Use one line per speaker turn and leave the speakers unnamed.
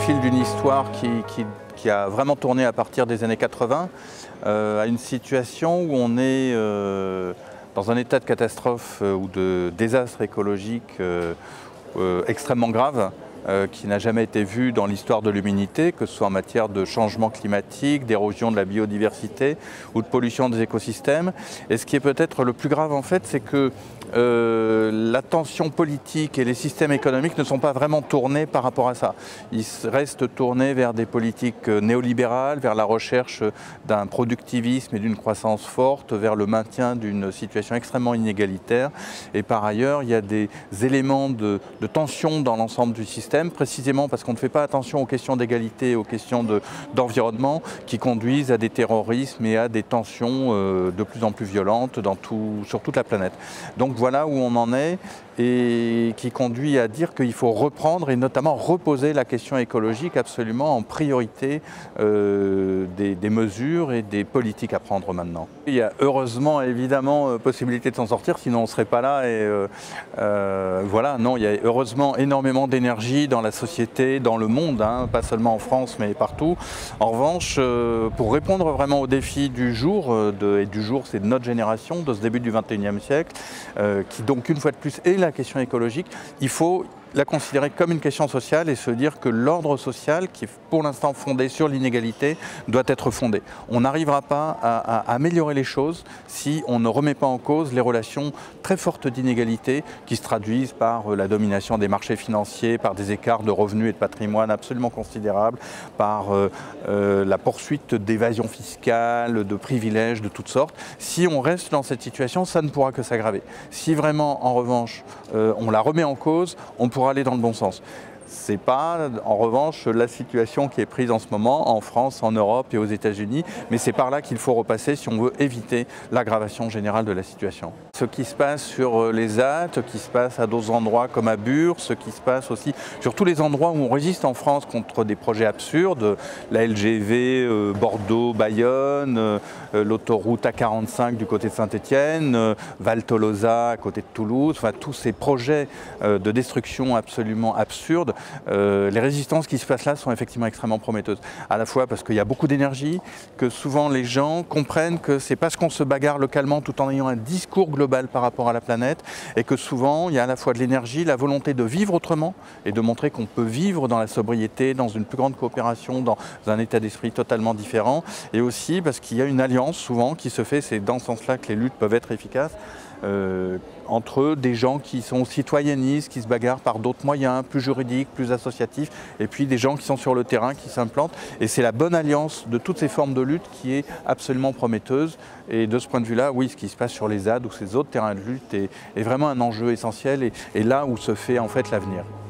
fil d'une histoire qui a vraiment tourné à partir des années 80, à une situation où on est dans un état de catastrophe ou de désastre écologique extrêmement grave, qui n'a jamais été vu dans l'histoire de l'humanité, que ce soit en matière de changement climatique, d'érosion de la biodiversité ou de pollution des écosystèmes. Et ce qui est peut-être le plus grave en fait, c'est que l'attention politique et les systèmes économiques ne sont pas vraiment tournés par rapport à ça. Ils restent tournés vers des politiques néolibérales, vers la recherche d'un productivisme et d'une croissance forte, vers le maintien d'une situation extrêmement inégalitaire. Et par ailleurs, il y a des éléments de tension dans l'ensemble du système, précisément parce qu'on ne fait pas attention aux questions d'égalité et aux questions d'environnement qui conduisent à des terrorismes et à des tensions de plus en plus violentes sur toute la planète. Donc voilà où on en est et qui conduit à dire qu'il faut reprendre et notamment reposer la question écologique absolument en priorité des mesures et des politiques à prendre maintenant. Il y a heureusement évidemment possibilité de s'en sortir, sinon on ne serait pas là et voilà, non, il y a heureusement énormément d'énergie dans la société, dans le monde, hein, pas seulement en France mais partout. En revanche, pour répondre vraiment aux défis du jour, et du jour c'est de notre génération, de ce début du XXIe siècle, qui donc une fois de plus est la question écologique, il faut la considérer comme une question sociale et se dire que l'ordre social, qui est pour l'instant fondé sur l'inégalité, doit être fondé. On n'arrivera pas à améliorer les choses si on ne remet pas en cause les relations très fortes d'inégalité qui se traduisent par la domination des marchés financiers, par des écarts de revenus et de patrimoine absolument considérables, par la poursuite d'évasion fiscale, de privilèges de toutes sortes. Si on reste dans cette situation, ça ne pourra que s'aggraver. Si vraiment, en revanche, on la remet en cause, on pourra aller dans le bon sens. Ce n'est pas, en revanche, la situation qui est prise en ce moment en France, en Europe et aux États-Unis, mais c'est par là qu'il faut repasser si on veut éviter l'aggravation générale de la situation. Ce qui se passe sur les ZAD, ce qui se passe à d'autres endroits comme à Bure, ce qui se passe aussi sur tous les endroits où on résiste en France contre des projets absurdes, la LGV Bordeaux-Bayonne, l'autoroute A45 du côté de Saint-Étienne, Val-Tolosa à côté de Toulouse, enfin tous ces projets de destruction absolument absurdes. Les résistances qui se passent là sont effectivement extrêmement prometteuses. À la fois parce qu'il y a beaucoup d'énergie, que souvent les gens comprennent que c'est parce qu'on se bagarre localement tout en ayant un discours global par rapport à la planète, et que souvent il y a à la fois de l'énergie, la volonté de vivre autrement et de montrer qu'on peut vivre dans la sobriété, dans une plus grande coopération, dans un état d'esprit totalement différent, et aussi parce qu'il y a une alliance souvent qui se fait, c'est dans ce sens-là que les luttes peuvent être efficaces, entre des gens qui sont citoyennistes, qui se bagarrent par d'autres moyens, plus juridiques, plus associatifs, et puis des gens qui sont sur le terrain, qui s'implantent. Et c'est la bonne alliance de toutes ces formes de lutte qui est absolument prometteuse. Et de ce point de vue-là, oui, ce qui se passe sur les ZAD ou ces autres terrains de lutte est vraiment un enjeu essentiel et là où se fait en fait l'avenir.